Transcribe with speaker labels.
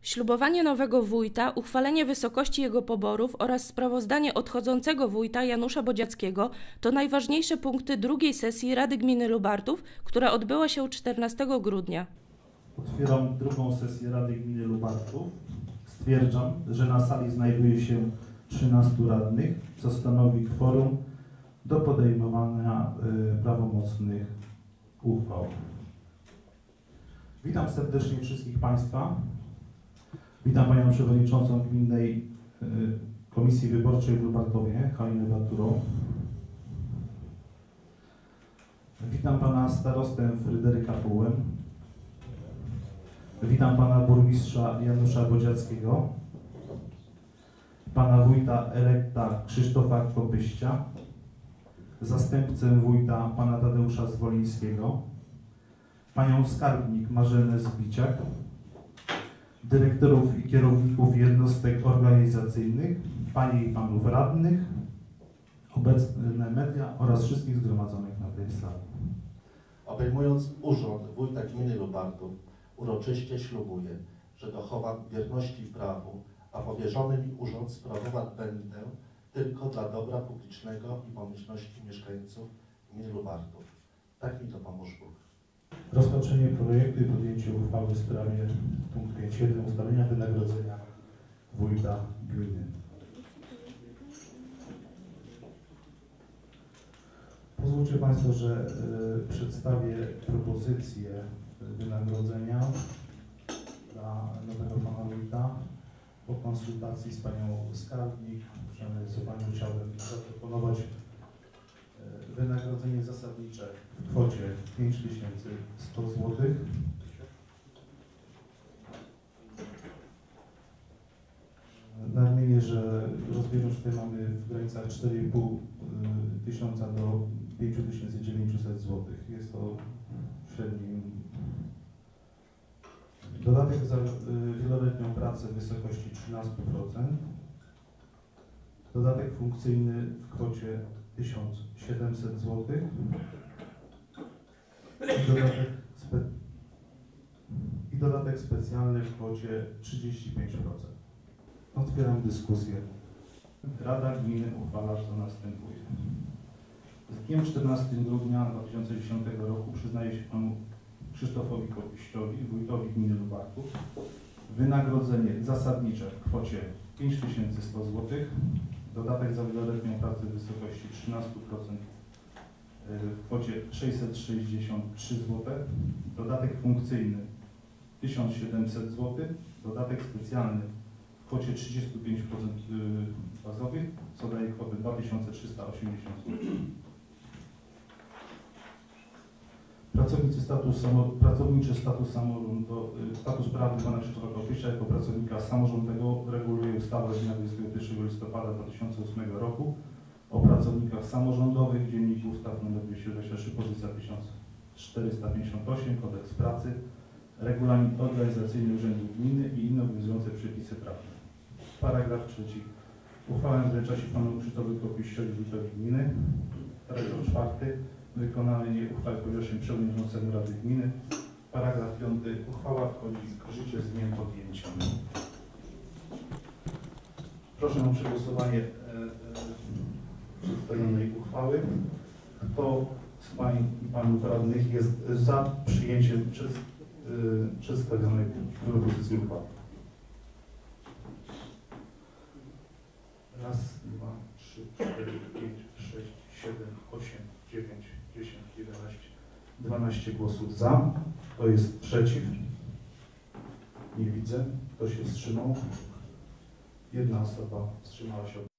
Speaker 1: Ślubowanie nowego wójta, uchwalenie wysokości jego poborów oraz sprawozdanie odchodzącego wójta Janusza Bodziackiego to najważniejsze punkty drugiej sesji Rady Gminy Lubartów, która odbyła się 14 grudnia.
Speaker 2: Otwieram drugą sesję Rady Gminy Lubartów. Stwierdzam, że na sali znajduje się 13 radnych, co stanowi kworum do podejmowania prawomocnych uchwał. Witam serdecznie wszystkich Państwa. Witam Panią Przewodniczącą Gminnej Komisji Wyborczej w Lubartowie, Halinę Baturą. Witam Pana Starostę Fryderyka Pułę. Witam Pana Burmistrza Janusza Bodziackiego. Pana Wójta Elekta Krzysztofa Kopyścia. Zastępcę Wójta Pana Tadeusza Zwolińskiego. Panią Skarbnik Marzenę Zbiciak. Dyrektorów i kierowników jednostek organizacyjnych, Panie i Panów Radnych, obecne media oraz wszystkich zgromadzonych na tej sali.
Speaker 3: Obejmując urząd wójta gminy Lubartów, uroczyście ślubuję, że dochowam wierności prawu, a powierzony mi urząd sprawować będę tylko dla dobra publicznego i pomyślności mieszkańców gminy Lubartów. Tak mi to pomóż Bóg.
Speaker 2: Rozpatrzenie projektu i podjęcie uchwały w sprawie punkt 5.1 ustalenia wynagrodzenia wójta gminy. Pozwólcie Państwo, że przedstawię propozycję wynagrodzenia dla nowego pana wójta. Po konsultacji z Panią Skarbnik, przeanalizowaniu chciałbym zaproponować wynagrodzenie zasadnicze w kwocie 5100 zł. Nadmienię, że rozbieżność tutaj mamy w granicach 4,5 tysiąca do 5900 zł. Jest to średni. Dodatek za wieloletnią pracę w wysokości 13%. Dodatek funkcyjny w kwocie 1700 zł. I dodatek specjalny w kwocie 35%. Otwieram dyskusję. Rada Gminy uchwala, co następuje. Z dniem 14 grudnia 2010 roku przyznaje się Panu Krzysztofowi Kopyściowi, wójtowi gminy Lubartów, wynagrodzenie zasadnicze w kwocie 5100 zł, dodatek za wieloletnią pracę w wysokości 13% w kwocie 663 zł, dodatek funkcyjny 1700 zł, dodatek specjalny w kwocie 35% bazowych, co daje kwotę 2380 zł. Pracowniczy status prawny Pana Krzysztofa Kopyścia jako pracownika samorządowego reguluje ustawa z dnia 21 listopada 2008 roku o pracownikach samorządowych, Dziennik Ustaw nr 223, pozycja 1458, Kodeks Pracy, Regulamin Organizacyjny Urzędu Gminy i inne obowiązujące przepisy prawne. Paragraf 3. Uchwałę wręcza się Panu Krzysztofowi Kopyściowi, wójtowi gminy. Paragraf 4. Wykonanie uchwały powierza się przewodniczącemu Rady Gminy. Paragraf 5. Uchwała wchodzi w życie z dniem podjęcia. Proszę o przegłosowanie przedstawionej uchwały. Kto z Pań i Panów Radnych jest za przyjęciem przedstawionej propozycji uchwały? Raz, 2, 3, 4, 5, 6, 7, 8, 9, 10, 11, 12 głosów za. Kto jest przeciw? Nie widzę. Kto się wstrzymał? Jedna osoba wstrzymała się od